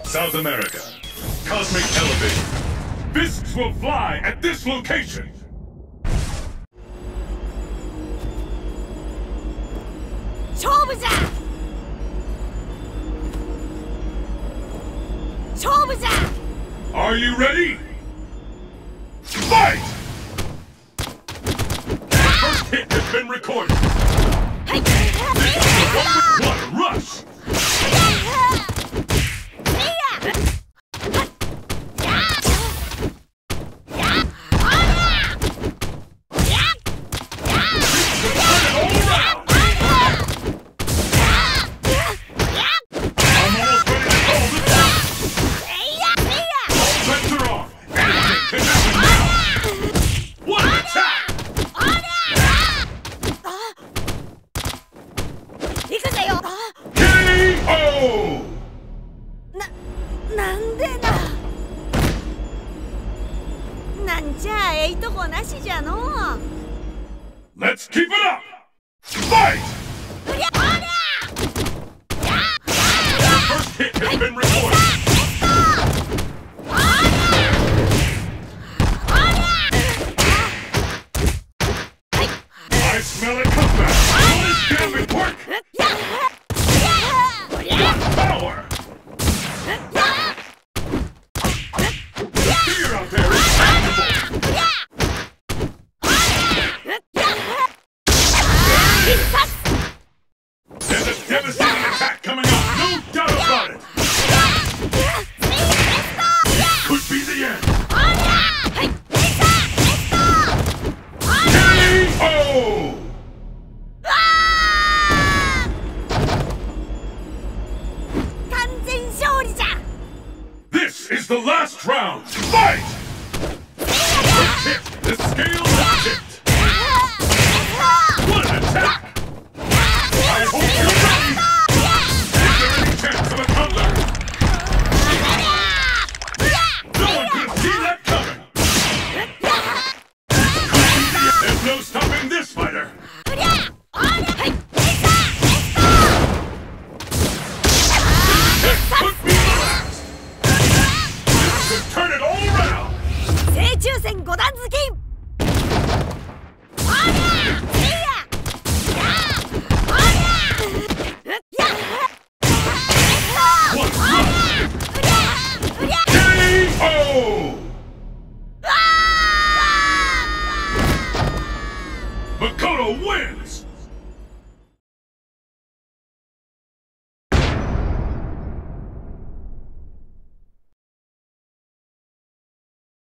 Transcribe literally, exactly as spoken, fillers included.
South America. Cosmic elevator. Fists will fly at this location. Are you ready? Fight! First hit has been recorded. This is the one with blood rush. Let's keep it up! Fight! First hit has been recorded. I smell a comeback. All this damage work. What power! The fear out there is tangible. There's a devastating attack coming up, no doubt about it! This could be the end! K O! This is the last round! Fight! First hit, the scale